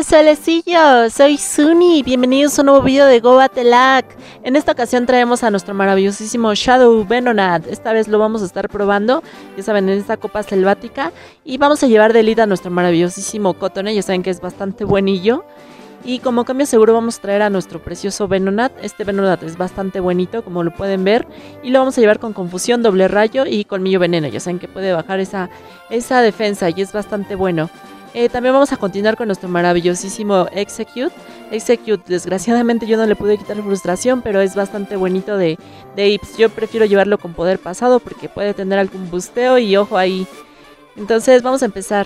solecillos, soy Suni, bienvenidos a un nuevo video de Go Battle. En esta ocasión traemos a nuestro maravillosísimo Shadow Venonat. Esta vez lo vamos a estar probando, ya saben, en esta copa selvática. Y vamos a llevar de lead a nuestro maravillosísimo Cotone, ya saben que es bastante buenillo. Y como cambio seguro vamos a traer a nuestro precioso Venonat. Este Venonat es bastante buenito, como lo pueden ver. Y lo vamos a llevar con confusión, doble rayo y colmillo veneno. Ya saben que puede bajar esa defensa y es bastante bueno. También vamos a continuar con nuestro maravillosísimo Execute. Execute, desgraciadamente yo no le pude quitar frustración, pero es bastante bonito de Ips. Yo prefiero llevarlo con poder pasado porque puede tener algún busteo y ojo ahí. Entonces vamos a empezar.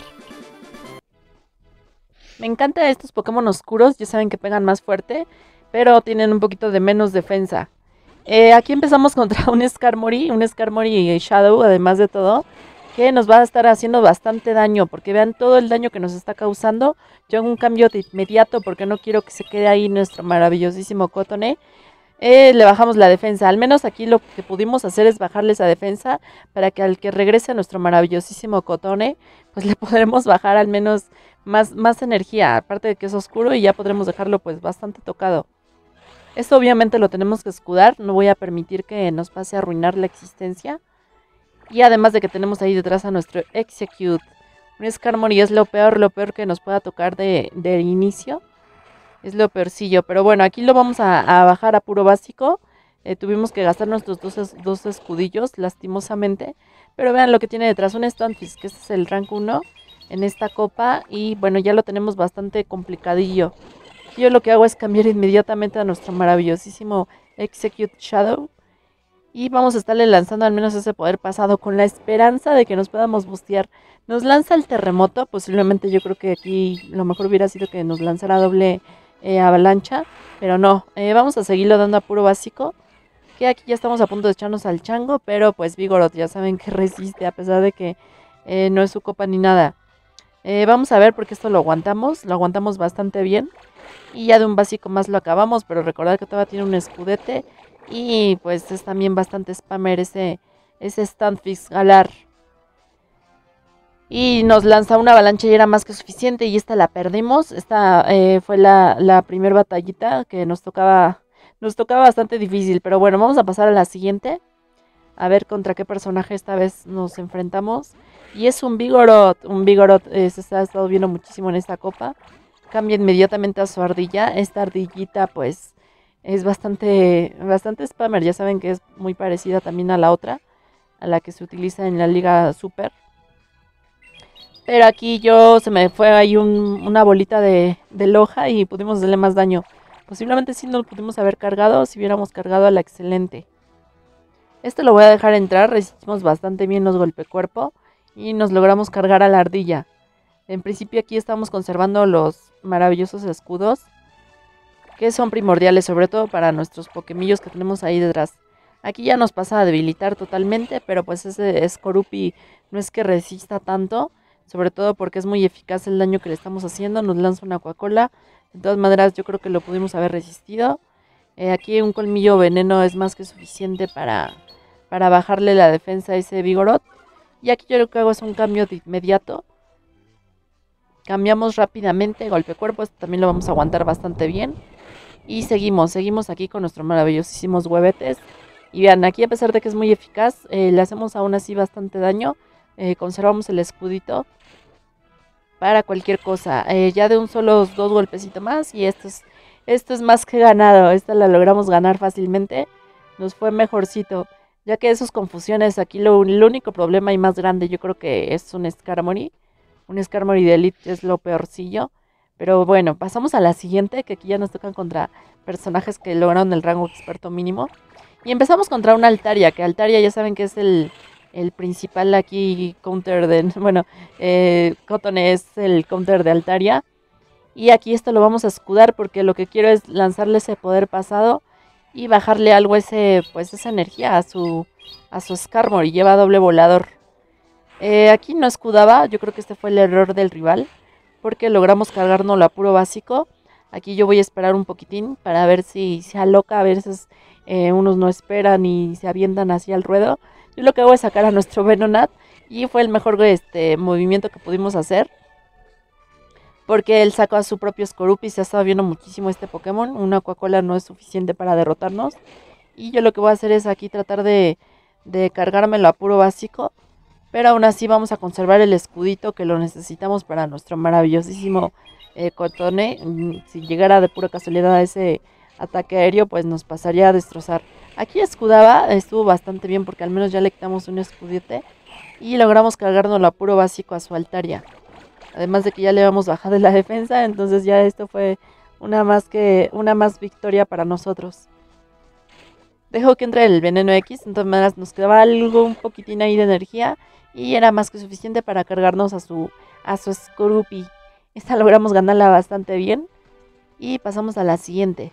Me encantan estos Pokémon oscuros, ya saben que pegan más fuerte, pero tienen un poquito de menos defensa. Aquí empezamos contra un Skarmory Shadow, además de todo, que nos va a estar haciendo bastante daño, porque vean todo el daño que nos está causando. Yo hago un cambio de inmediato porque no quiero que se quede ahí nuestro maravillosísimo Cotone. Le bajamos la defensa, al menos aquí lo que pudimos hacer es bajarle esa defensa para que al que regrese nuestro maravillosísimo Cotone, pues le podremos bajar al menos más energía, aparte de que es oscuro y ya podremos dejarlo pues bastante tocado. Esto obviamente lo tenemos que escudar, no voy a permitir que nos pase a arruinar la existencia. Y además de que tenemos ahí detrás a nuestro Execute. Un Skarmory es lo peor que nos pueda tocar de inicio. Es lo peorcillo. Pero bueno, aquí lo vamos a bajar a puro básico. Tuvimos que gastar nuestros dos escudillos, lastimosamente. Pero vean lo que tiene detrás. Un Stunfisk, que este es el rank 1 en esta copa. Y bueno, ya lo tenemos bastante complicadillo. Yo lo que hago es cambiar inmediatamente a nuestro maravillosísimo Execute Shadow. Y vamos a estarle lanzando al menos ese poder pasado con la esperanza de que nos podamos bustear. Nos lanza el terremoto, posiblemente yo creo que aquí lo mejor hubiera sido que nos lanzara doble avalancha. Pero no, vamos a seguirlo dando a puro básico. Que aquí ya estamos a punto de echarnos al chango, pero pues Vigoroth ya saben que resiste a pesar de que no es su copa ni nada. Vamos a ver porque esto lo aguantamos bastante bien. Y ya de un básico más lo acabamos, pero recordad que todavía tiene un escudete. Y pues es también bastante spammer ese Stunfisk Galar. Y nos lanza una avalancha y era más que suficiente. Y esta la perdimos. Esta fue la primera batallita que nos tocaba bastante difícil. Pero bueno, vamos a pasar a la siguiente. A ver contra qué personaje esta vez nos enfrentamos. Y es un Vigoroth. Un Vigoroth se ha estado viendo muchísimo en esta copa. Cambia inmediatamente a su ardilla. Esta ardillita pues es bastante spammer, ya saben que es muy parecida también a la otra, a la que se utiliza en la Liga Super. Pero aquí se me fue ahí una bolita de loja y pudimos hacerle más daño. Posiblemente sí no lo pudimos haber cargado si hubiéramos cargado a la excelente. Este lo voy a dejar entrar, resistimos bastante bien los golpecuerpo y nos logramos cargar a la ardilla. En principio aquí estamos conservando los maravillosos escudos, que son primordiales, sobre todo para nuestros Pokémillos que tenemos ahí detrás. Aquí ya nos pasa a debilitar totalmente, pero pues ese Skorupi no es que resista tanto, sobre todo porque es muy eficaz el daño que le estamos haciendo. Nos lanza una Coca-Cola, de todas maneras yo creo que lo pudimos haber resistido. Aquí un colmillo veneno es más que suficiente para bajarle la defensa a ese Vigoroth. Y aquí yo lo que hago es un cambio de inmediato. Cambiamos rápidamente, golpe cuerpo, esto también lo vamos a aguantar bastante bien. Y seguimos aquí con nuestros maravillosísimos huevetes. Y vean, aquí a pesar de que es muy eficaz, le hacemos aún así bastante daño. Conservamos el escudito para cualquier cosa. Ya de un solo 2 golpecitos más y esto es más que ganado. Esta la logramos ganar fácilmente. Nos fue mejorcito. Ya que esos confusiones, aquí el único problema y más grande yo creo que es un Skarmory. Un Skarmory de Elite es lo peorcillo. Pero bueno, pasamos a la siguiente, que aquí ya nos tocan contra personajes que lograron el rango experto mínimo. Y empezamos contra una Altaria, que Altaria ya saben que es el principal aquí counter de... Bueno, Cotone es el counter de Altaria. Y aquí esto lo vamos a escudar porque lo que quiero es lanzarle ese poder pasado y bajarle algo esa energía a su Skarmory. Lleva doble volador. Aquí no escudaba, yo creo que este fue el error del rival, porque logramos cargarnos a puro básico. Aquí yo voy a esperar un poquitín para ver si se aloca, a veces unos no esperan y se avientan hacia el ruedo. Yo lo que hago es sacar a nuestro Venonat y fue el mejor movimiento que pudimos hacer. porque él sacó a su propio Skorupi y se ha estado viendo muchísimo este Pokémon. Una Coca-Cola no es suficiente para derrotarnos. Y yo lo que voy a hacer es aquí tratar de cargármelo a puro básico. Pero aún así vamos a conservar el escudito que lo necesitamos para nuestro maravillosísimo Cotone. Si llegara de pura casualidad a ese ataque aéreo, pues nos pasaría a destrozar. Aquí escudaba, estuvo bastante bien porque al menos ya le quitamos un escudete. Y logramos cargárnoslo a puro básico a su Altaria. Además de que ya le habíamos bajado la defensa, entonces ya esto fue una más victoria para nosotros. Dejo que entre el veneno X, entonces nos quedaba algo, un poquitín ahí de energía y era más que suficiente para cargarnos a su Skorupi. Esta logramos ganarla bastante bien y pasamos a la siguiente.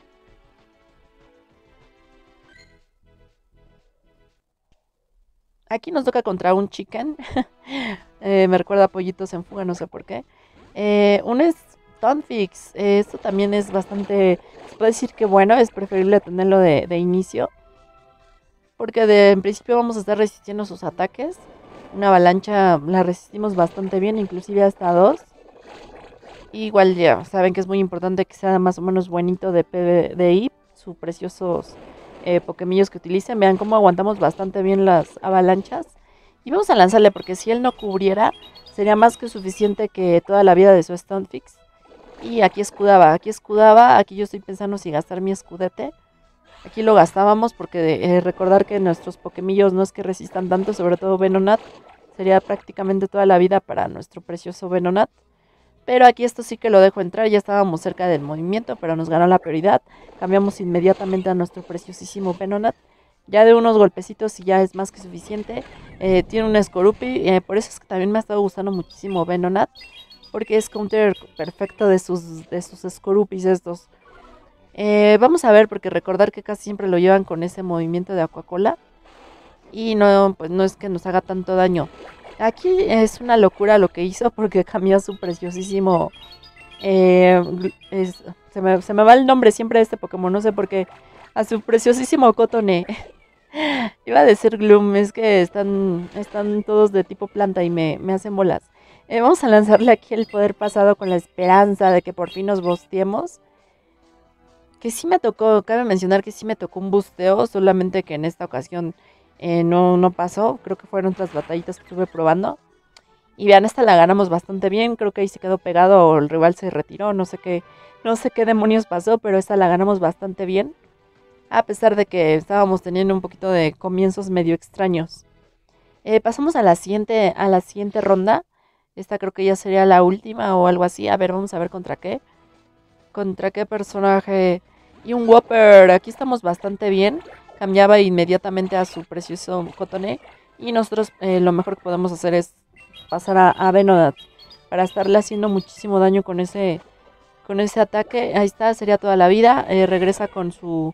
Aquí nos toca contra un chicken. Me recuerda a Pollitos en Fuga, no sé por qué. Un Stunfix. Esto también es bastante... Se puede decir que bueno, es preferible tenerlo de inicio. Porque en principio vamos a estar resistiendo sus ataques. Una avalancha la resistimos bastante bien, inclusive hasta 2. Igual ya saben que es muy importante que sea más o menos buenito de PDI. Sus preciosos Pokémillos que utilicen. Vean cómo aguantamos bastante bien las avalanchas. Y vamos a lanzarle porque si él no cubriera, sería más que suficiente que toda la vida de su Stunfix. Y aquí escudaba, aquí yo estoy pensando si gastar mi escudete. Aquí lo gastábamos porque recordar que nuestros Pokémillos no es que resistan tanto, sobre todo Venonat. Sería prácticamente toda la vida para nuestro precioso Venonat. Pero aquí esto sí que lo dejo entrar, ya estábamos cerca del movimiento, pero nos ganó la prioridad. Cambiamos inmediatamente a nuestro preciosísimo Venonat. Ya de unos golpecitos y ya es más que suficiente. Tiene un Skorupi, por eso es que también me ha estado gustando muchísimo Venonat. Porque es counter perfecto de sus Skorupis estos. Vamos a ver, porque recordar que casi siempre lo llevan con ese movimiento de Aquacola. Y no, pues no es que nos haga tanto daño. Aquí es una locura lo que hizo porque cambió a su preciosísimo... se me va el nombre siempre de este Pokémon, no sé por qué. A su preciosísimo Cotone. Iba a decir Gloom, es que están todos de tipo planta y me hacen bolas. Vamos a lanzarle aquí el poder pasado con la esperanza de que por fin nos bosteemos. Que sí me tocó, cabe mencionar que sí me tocó un busteo, solamente que en esta ocasión no pasó. Creo que fueron otras batallitas que estuve probando. Y vean, esta la ganamos bastante bien. Creo que ahí se quedó pegado o el rival se retiró. No sé qué demonios pasó, pero esta la ganamos bastante bien. A pesar de que estábamos teniendo un poquito de comienzos medio extraños. Pasamos a la siguiente ronda. Esta creo que ya sería la última o algo así. A ver, vamos a ver contra qué. ¿Contra qué personaje? Y un Whopper. Aquí estamos bastante bien. Cambiaba inmediatamente a su precioso Cotone. Y nosotros lo mejor que podemos hacer es pasar a Venonat. Para estarle haciendo muchísimo daño con ese ataque. Ahí está, sería toda la vida. Regresa con su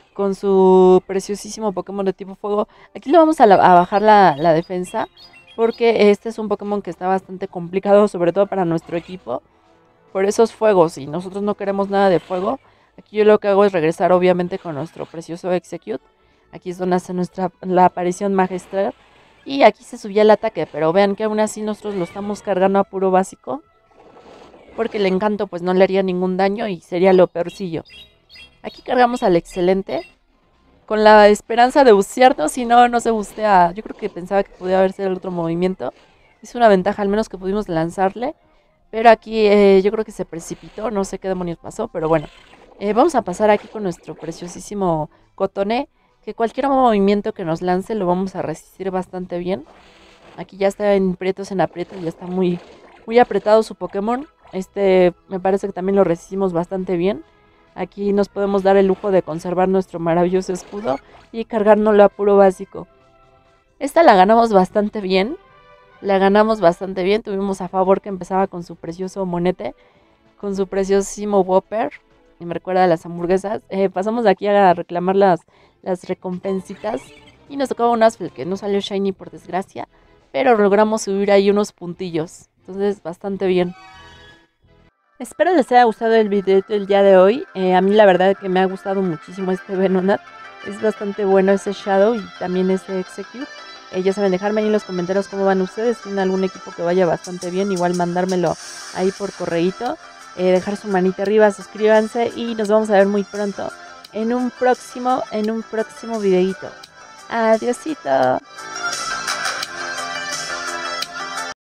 preciosísimo Pokémon de tipo fuego. Aquí le vamos a bajar la defensa. Porque este es un Pokémon que está bastante complicado. Sobre todo para nuestro equipo. Por esos fuegos, y nosotros no queremos nada de fuego. Aquí yo lo que hago es regresar obviamente con nuestro precioso Execute. Aquí es donde hace la aparición magistral. Y aquí se subía el ataque, pero vean que aún así nosotros lo estamos cargando a puro básico. Porque el encanto pues no le haría ningún daño y sería lo peorcillo. Aquí cargamos al excelente. Con la esperanza de bucearnos, si no se bustea. Yo creo que pensaba que podía haber sido el otro movimiento. Es una ventaja al menos que pudimos lanzarle. Pero aquí yo creo que se precipitó, no sé qué demonios pasó, pero bueno. Vamos a pasar aquí con nuestro preciosísimo Cotone, que cualquier movimiento que nos lance lo vamos a resistir bastante bien. Aquí ya está en aprietos, ya está muy, muy apretado su Pokémon. Me parece que también lo resistimos bastante bien. Aquí nos podemos dar el lujo de conservar nuestro maravilloso escudo y cargárnoslo a puro básico. Esta la ganamos bastante bien. Tuvimos a favor que empezaba con su precioso Monete, con su preciosísimo Whopper, y me recuerda a las hamburguesas. Pasamos de aquí a reclamar las recompensitas, y nos tocaba un Asfel que no salió shiny por desgracia, pero logramos subir ahí unos puntillos, entonces bastante bien. Espero les haya gustado el video del día de hoy. A mí la verdad es que me ha gustado muchísimo este Venonat, es bastante bueno ese Shadow y también ese Execute. Ya saben, dejarme ahí en los comentarios cómo van ustedes. Si tienen algún equipo que vaya bastante bien, igual mandármelo ahí por correíto. Dejar su manita arriba, suscríbanse y nos vamos a ver muy pronto en un próximo videito. Adiósito.